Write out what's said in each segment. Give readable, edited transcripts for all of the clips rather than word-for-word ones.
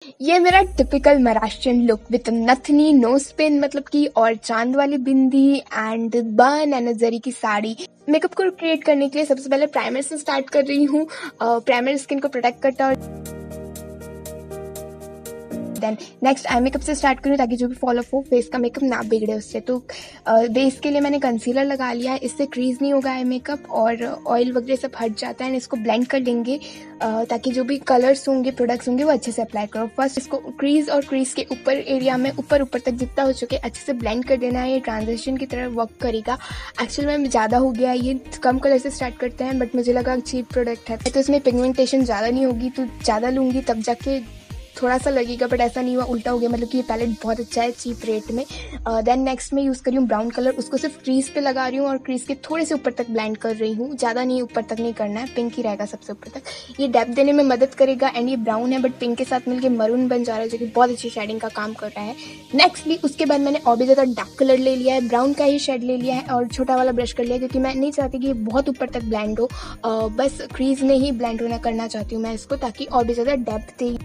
ये मेरा typical Maharashtrian look with नथनी, नोज पिन मतलब कि और चांद वाली बिंदी एंड बन एंड जरी की साड़ी। मेकअप को क्रिएट करने के लिए सबसे पहले प्राइमर से स्टार्ट कर रही हूँ। प्राइमर स्किन को प्रोटेक्ट करता है। देन नेक्स्ट आई मेकअप से स्टार्ट करूँ ताकि जो भी फॉलोअप हो फेस का मेकअप ना बिगड़े उससे। तो बेस के लिए मैंने कंसीलर लगा लिया है, इससे क्रीज नहीं होगा आई मेकअप और ऑयल वगैरह सब हट जाता है। एंड इसको ब्लेंड कर लेंगे ताकि जो भी कलर्स होंगे, प्रोडक्ट्स होंगे वो अच्छे से अप्लाई करो। फर्स्ट इसको क्रीज और क्रीज के ऊपर एरिया में ऊपर तक जितना हो चुके अच्छे से ब्लेंड कर देना है। ये ट्रांजिशन की तरह वर्क करेगा। एक्चुअल में ज़्यादा हो गया, ये कम कलर से स्टार्ट करते हैं बट मुझे लगा चीप प्रोडक्ट है तो इसमें पिगमेंटेशन ज़्यादा नहीं होगी, तो ज़्यादा लूँगी तब जाके थोड़ा सा लगेगा, बट ऐसा नहीं हुआ, उल्टा हो गया। मतलब कि ये पैलेट बहुत अच्छा है चीप रेट में। देन नेक्स्ट मैं यूज़ कर रही हूँ ब्राउन कलर, उसको सिर्फ क्रीज पे लगा रही हूँ और क्रीज के थोड़े से ऊपर तक ब्लेंड कर रही हूँ, ज़्यादा नहीं, ऊपर तक नहीं करना है, पिंक ही रहेगा सबसे ऊपर तक। ये डेप्थ देने में मदद करेगा एंड ये ब्राउन है बट पिंक के साथ मिलकर मरून बन जा रहा है जो कि बहुत अच्छी शेडिंग का काम कर रहा है। नेक्स्टली उसके बाद मैंने और भी ज़्यादा डार्क कलर ले लिया है, ब्राउन का ही शेड ले लिया है और छोटा वाला ब्रश कर लिया क्योंकि मैं नहीं चाहती कि ये बहुत ऊपर तक ब्लेंड हो, बस क्रीज में ही ब्लेंड होना करना चाहती हूँ मैं इसको, ताकि और भी ज़्यादा डेप्थ दे।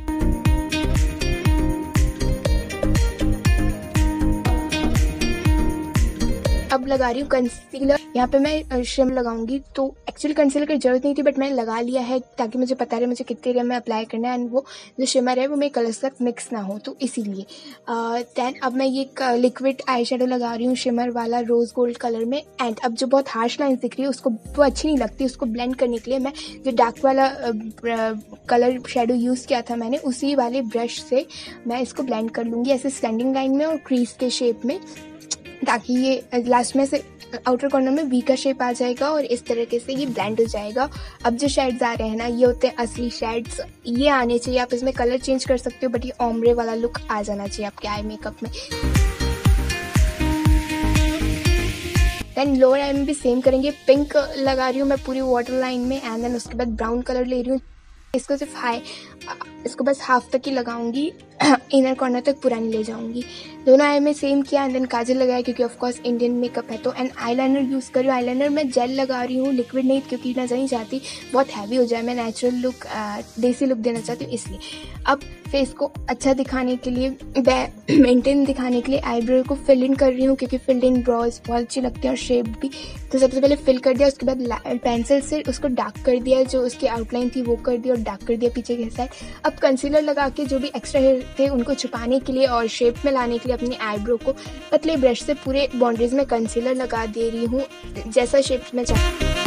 अब लगा रही हूँ कंसीलर। यहाँ पे मैं शिमर लगाऊंगी, तो एक्चुअली कंसीलर की जरूरत नहीं थी बट मैंने लगा लिया है ताकि मुझे पता रहे मुझे कितने एरिया में अप्लाई करना है एंड वो जो शिमर है वो मेरे कलर्स तक मिक्स ना हो, तो इसीलिए। देन अब मैं ये लिक्विड आई शेडो लगा रही हूँ शिमर वाला रोज गोल्ड कलर में। एंड अब जो बहुत हार्श लाइन दिख रही है उसको वो अच्छी नहीं लगती, उसको ब्लेंड करने के लिए मैं जो डार्क वाला कलर शेडो यूज़ किया था मैंने उसी वाले ब्रश से मैं इसको ब्लेंड कर लूँगी ऐसे स्टैंडिंग लाइन में और क्रीज के शेप में, ताकि ये लास्ट में से आउटर कॉर्नर में वी का शेप आ जाएगा और इस तरीके से ये ब्लेंड हो जाएगा। अब जो शेड्स आ रहे हैं ना ये होते हैं असली शेड्स, ये आने चाहिए। आप इसमें कलर चेंज कर सकते हो बट ये ओम्ब्रे वाला लुक आ जाना चाहिए आपके आई मेकअप में। देन लोअर आई में भी सेम करेंगे, पिंक लगा रही हूँ मैं पूरी वाटर लाइन में एंड देन उसके बाद ब्राउन कलर ले रही हूँ। इसको सिर्फ इसको बस हाफ तक ही लगाऊंगी, इनर कॉर्नर तक पूरा नहीं ले जाऊंगी। दोनों आई में सेम किया एंड देन काजल लगाया क्योंकि ऑफ कोर्स इंडियन मेकअप है तो। एंड आईलाइनर यूज़ कर रही हूँ, आईलाइनर मैं जेल लगा रही हूँ, लिक्विड नहीं, क्योंकि नजर नहीं चाहती बहुत हैवी हो जाए, मैं नेचुरल लुक देसी लुक देना चाहती हूँ इसलिए। अब फेस को अच्छा दिखाने के लिए, मेंटेन दिखाने के लिए आईब्रो को फिल इन कर रही हूँ क्योंकि फिल्ड इन ब्रोज बहुत अच्छी लगती है और शेप भी। तो सबसे पहले फिल कर दिया, उसके बाद पेंसिल से उसको डार्क कर दिया, जो उसकी आउटलाइन थी वो कर दी और डार्क कर दिया पीछे के साइड। अब कंसीलर लगा के जो भी एक्स्ट्रा हेयर थे उनको छुपाने के लिए और शेप में लाने के लिए अपनी आईब्रो को पतले ब्रश से पूरे बाउंड्रीज में कंसीलर लगा दे रही हूँ जैसा शेप में चाहती हूँ।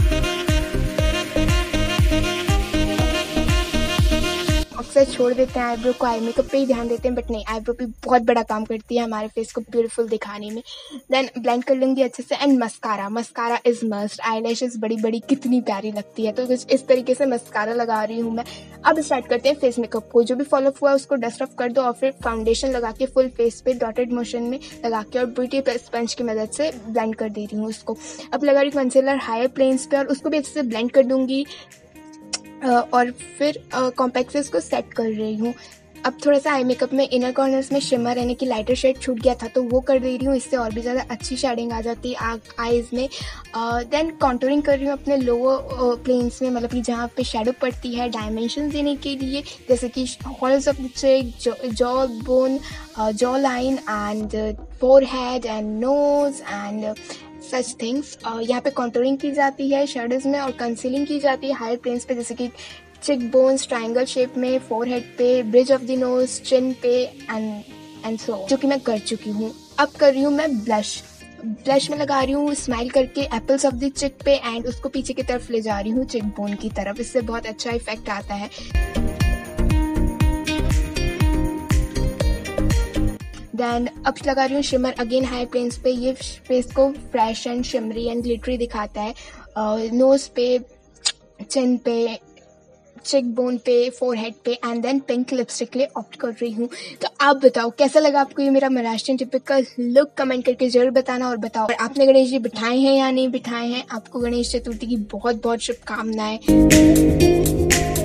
अक्सर छोड़ देते हैं आईब्रो को, आई मेकअप पे ही ध्यान देते हैं बट नहीं, आईब्रो भी बहुत बड़ा काम करती है हमारे फेस को ब्यूटीफुल दिखाने में। देन ब्लेंड कर लूँगी अच्छे से। And mascara is must, eyelashes बड़ी बड़ी कितनी प्यारी लगती है, तो कुछ इस तरीके से मस्कारा लगा रही हूँ मैं। अब स्टार्ट करते हैं फेस मेकअप को। जो भी फॉलोअप हुआ उसको डस्ट ऑफ कर दो और फिर फाउंडेशन लगा के फुल फेस पे डॉटेड मोशन में लगा के और ब्यूटी स्पंज की मदद से ब्लेंड कर दे रही हूँ उसको। अब लगा रही हूँ कंसीलर हायर प्लेन्स पे और उसको भी अच्छे से ब्लेंड कर दूंगी और फिर कॉम्पैक्ट से उसको सेट कर रही हूँ। अब थोड़ा सा आई मेकअप में इनर कॉर्नर्स में शिमर यानी कि लाइटर शेड छूट गया था तो वो कर दे रही हूँ, इससे और भी ज़्यादा अच्छी शेडिंग आ जाती है आईज में। देन कॉन्टूरिंग कर रही हूँ अपने लोअर प्लेन्स में, मतलब कि जहाँ पे शेडो पड़ती है डायमेंशन देने के लिए, जैसे कि hollows of the cheek, jaw bone, jaw line and forehead and nose and such things. यहाँ पे कॉन्टूरिंग की जाती है शेडोज में और कंसीलिंग की जाती है हायर प्लेन्स पे, जैसे कि चिक बोन्स ट्रायंगल शेप में, फोरहेड पे, bridge of the nose, chin पे एंड सो, जो कि मैं कर चुकी हूँ। अब कर रही हूँ मैं ब्लश में लगा रही हूँ स्माइल करके एप्पल्स ऑफ द चिक पे एंड उसको पीछे की तरफ ले जा रही हूँ चिक बोन की तरफ, इससे बहुत अच्छा इफेक्ट आता है। देन अब लगा रही हूँ शिमर अगेन हाई प्लेन्स पे, ये फेस को fresh and shimmery and glittery दिखाता है। नोज पे, चिन पे, चिक बोन पे, फोरहेड पे एंड देन पिंक लिपस्टिक के लिए ऑप्ट कर रही हूँ। तो आप बताओ कैसा लगा आपको ये मेरा महाराष्ट्रियन टिपिकल लुक, कमेंट करके जरूर बताना। और बताओ और आपने गणेश जी बिठाए हैं या नहीं बिठाए हैं। आपको गणेश चतुर्थी की बहुत बहुत शुभकामनाएं।